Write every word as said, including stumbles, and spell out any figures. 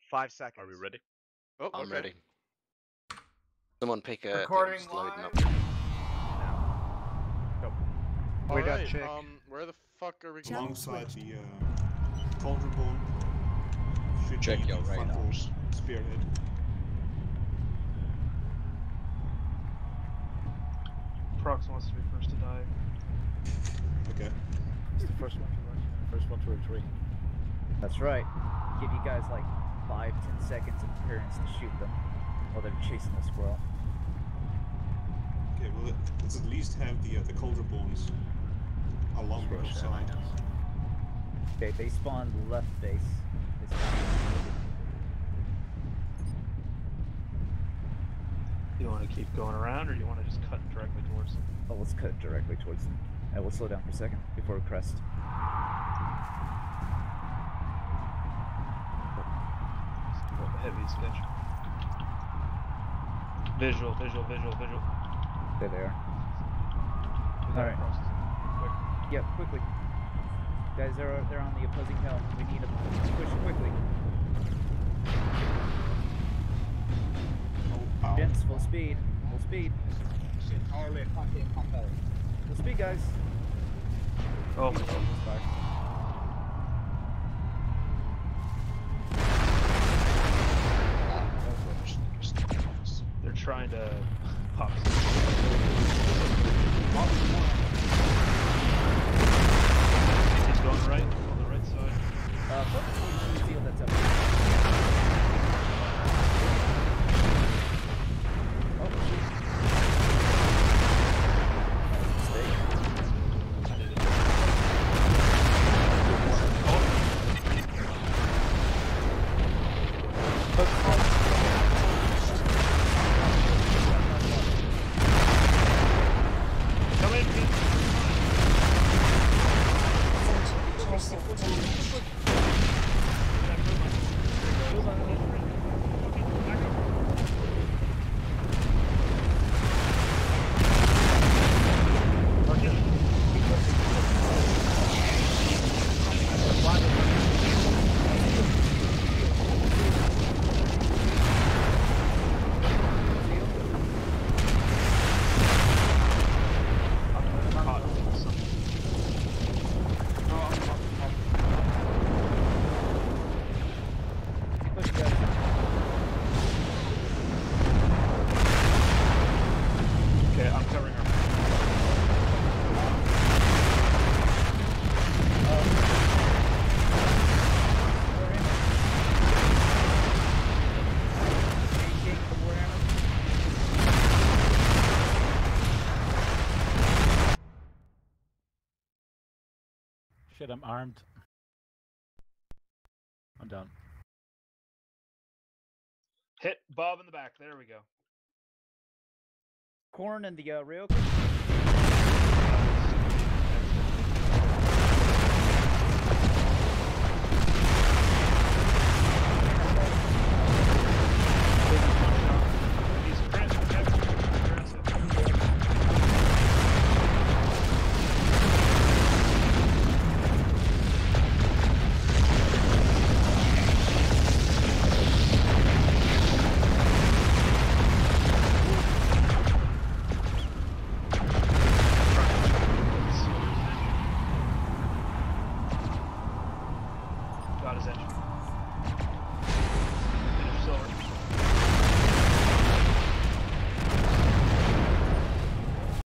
Five seconds. Are we ready? Oh, I'm okay. ready. Someone pick a Recording thing, loading up. live. Go. All We got right, chick. um, where the fuck are we going? Alongside the uh, cauldron bone should Check be your the frontal radars. spearhead. Prox wants to be first to die. Okay. It's the first one to run. First one to retreat. That's right. Give you guys like five, ten seconds of appearance to shoot them while they're chasing the squirrel. Okay, well, let's at least have the uh, the cauldron bones along the Rush side. Okay, they spawned left base. This time. You want to keep going around, or you want to just cut directly towards them? Oh, let's cut directly towards them. I will slow down for a second before we crest. Heavy sketch. Visual, visual, visual, visual. There they are. We got Alright. across. Quick. Yep, quickly. Guys, they're they're on the opposing hill. We need them. Push quickly. Oh, ow. Gents, full speed. Full speed. Full speed, guys. Oh my god. Fire. They're trying to pop. He's going right, on the right side. Uh, focus on the field that's up. Oh, jeez. Come in, kid. Push, guys. Okay, I'm covering her. Shit, I'm armed. I'm down. Hit Bob in the back. There we go. Corn and the uh, rail.